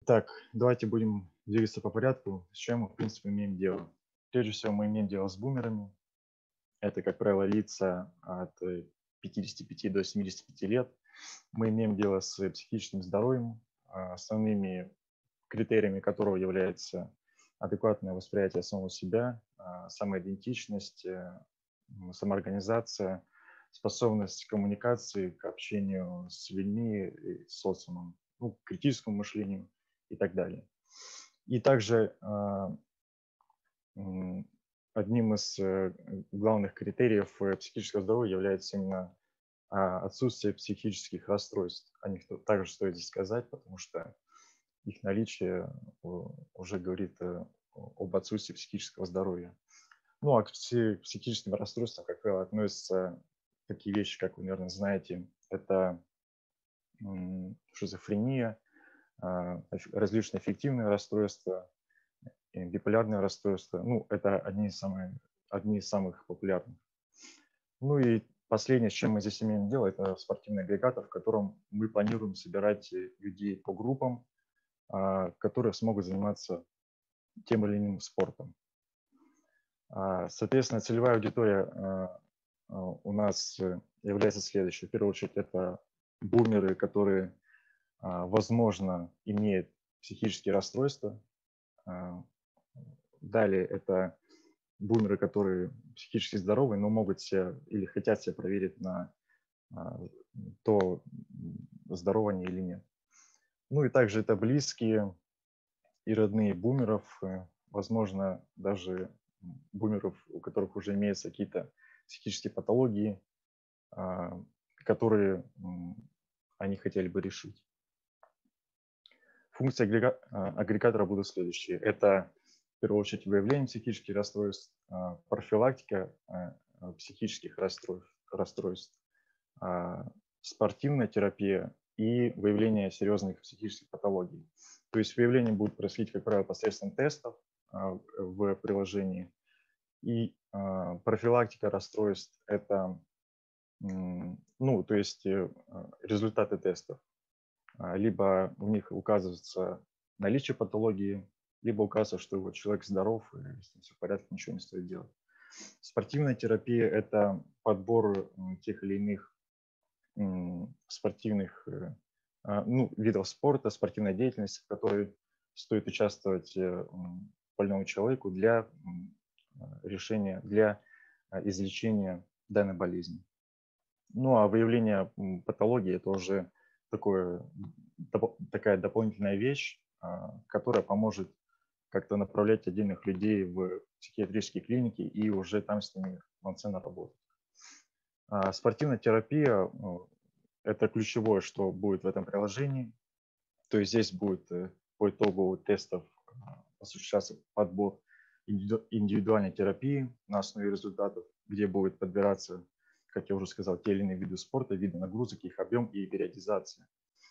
Так, давайте будем двигаться по порядку, с чем мы, в принципе, имеем дело. Прежде всего, мы имеем дело с бумерами. Это, как правило, лица от 55 до 75 лет. Мы имеем дело с психическим здоровьем, основными критериями которого является адекватное восприятие самого себя, самоидентичность, самоорганизация, способность к коммуникации, к общению с людьми и с социумом, к критическому мышлению и так далее. И также одним из главных критериев психического здоровья является именно отсутствие психических расстройств. О них также стоит здесь сказать, потому что их наличие уже говорит об отсутствии психического здоровья. Ну, а к психическим расстройствам, как правило, относятся такие вещи, как вы, наверное, знаете, это шизофрения, различные аффективные расстройства, биполярные расстройства. Ну, это одни из самых популярных. Ну и последнее, с чем мы здесь имеем дело, это спортивный агрегатор, в котором мы планируем собирать людей по группам, которые смогут заниматься тем или иным спортом. Соответственно, целевая аудитория у нас является следующей. В первую очередь, это бумеры, которые, возможно, имеют психические расстройства. Далее, это бумеры, которые психически здоровы, но могут себя или хотят себя проверить на то, здоровы они или нет. Ну и также это близкие и родные бумеров, возможно, даже бумеров, у которых уже имеются какие-то психические патологии, которые они хотели бы решить. Функции агрегатора будут следующие. Это, в первую очередь, выявление психических расстройств, профилактика психических расстройств, спортивная терапия и выявление серьезных психических патологий. То есть выявление будет происходить, как правило, посредством тестов в приложении. И профилактика расстройств – это, то есть результаты тестов. Либо в них указывается наличие патологии, либо указывается, что человек здоров, и если все в порядке, ничего не стоит делать. Спортивная терапия – это подбор тех или иных спортивных видов спорта, спортивной деятельности, в которой стоит участвовать больному человеку для решения, для излечения данной болезни. Ну а выявление патологии – это уже такая дополнительная вещь, которая поможет как-то направлять отдельных людей в психиатрические клиники и уже там с ними полноценно работать. Спортивная терапия – это ключевое, что будет в этом приложении. То есть здесь будет по итогу тестов осуществляться подбор индивидуальной терапии на основе результатов, где будет подбираться, как я уже сказал, те или иные виды спорта, виды нагрузок, их объем и периодизация.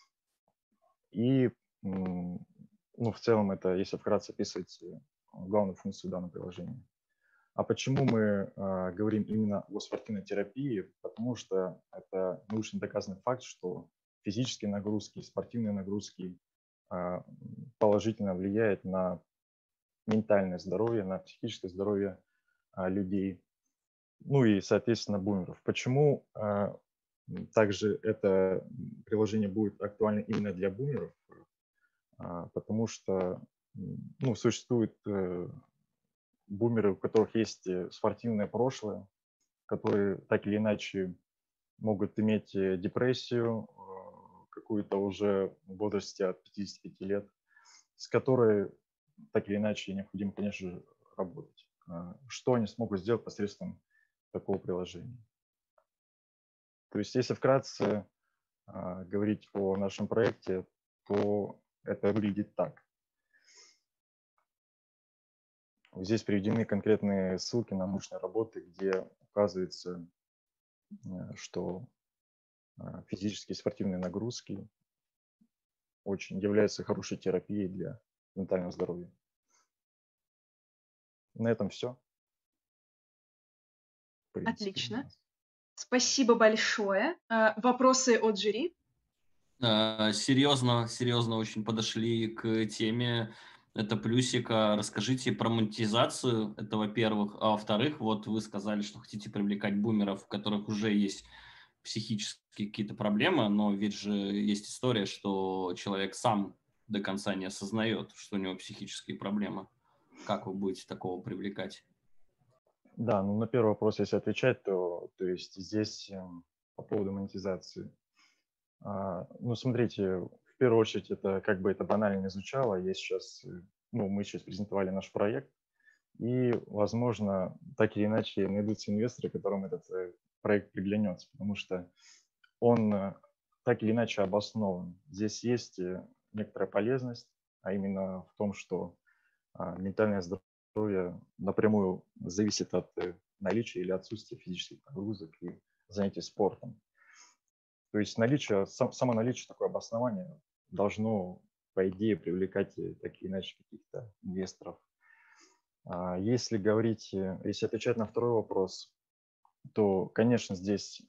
И в целом это, если вкратце описывать главную функцию данного приложения. А почему мы говорим именно о спортивной терапии? Потому что это научно доказанный факт, что физические нагрузки, спортивные нагрузки положительно влияют на ментальное здоровье, на психическое здоровье людей, ну и, соответственно, бумеров. Почему также это приложение будет актуально именно для бумеров? Потому что существует бумеры, у которых есть спортивное прошлое, которые так или иначе могут иметь депрессию какую-то уже в возрасте от 55 лет, с которой так или иначе необходимо, конечно же, работать. Что они смогут сделать посредством такого приложения? То есть, если вкратце говорить о нашем проекте, то это выглядит так. Здесь приведены конкретные ссылки на научные работы, где указывается, что физические спортивные нагрузки очень являются хорошей терапией для ментального здоровья. На этом все. Отлично. Спасибо большое. Вопросы от жюри? Серьезно, серьезно очень подошли к теме. Это плюсик. Расскажите про монетизацию, это во-первых. А во-вторых, вот вы сказали, что хотите привлекать бумеров, у которых уже есть психические какие-то проблемы, но ведь же есть история, что человек сам до конца не осознает, что у него психические проблемы. Как вы будете такого привлекать? Да, ну на первый вопрос, если отвечать, то есть здесь по поводу монетизации. Ну, смотрите, в первую очередь, это как бы это банально не звучало, я сейчас, ну, мы сейчас презентовали наш проект, и, возможно, так или иначе найдутся инвесторы, которым этот проект приглянется, потому что он так или иначе обоснован. Здесь есть некоторая полезность, а именно в том, что ментальное здоровье напрямую зависит от наличия или отсутствия физических нагрузок и занятий спортом. То есть само наличие такое обоснование должно, по идее, привлекать так или иначе каких-то инвесторов. Если отвечать на второй вопрос, то, конечно, здесь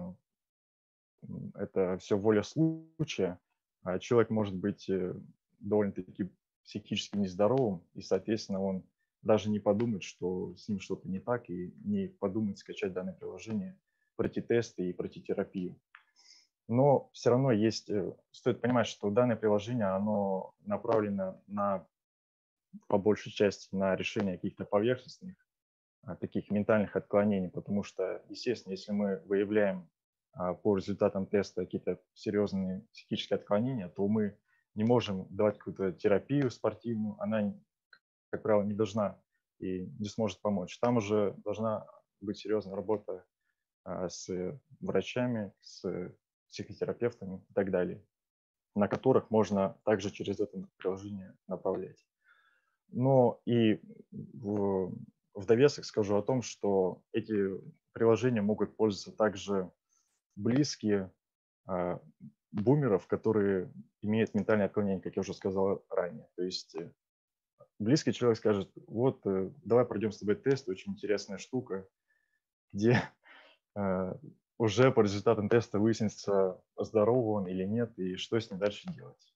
это все воля случая. Человек может быть довольно-таки психически нездоровым, и, соответственно, он даже не подумает, что с ним что-то не так, и не подумает скачать данное приложение, пройти тесты и пройти терапию. Но все равно стоит понимать, что данное приложение, оно направлено по большей части на решение каких-то поверхностных, таких ментальных отклонений, потому что, естественно, если мы выявляем по результатам теста какие-то серьезные психические отклонения, то мы не можем давать какую-то терапию спортивную, она, как правило, не должна и не сможет помочь. Там уже должна быть серьезная работа с врачами, с психотерапевтами и так далее, на которых можно также через это приложение направлять. Но и в довесок скажу о том, что эти приложения могут пользоваться также близкие а, бумеров, которые имеют ментальное отклонение, как я уже сказал ранее. То есть близкий человек скажет, вот, давай пройдем с тобой тест, очень интересная штука, где уже по результатам теста выяснится, здоровый он или нет, и что с ним дальше делать.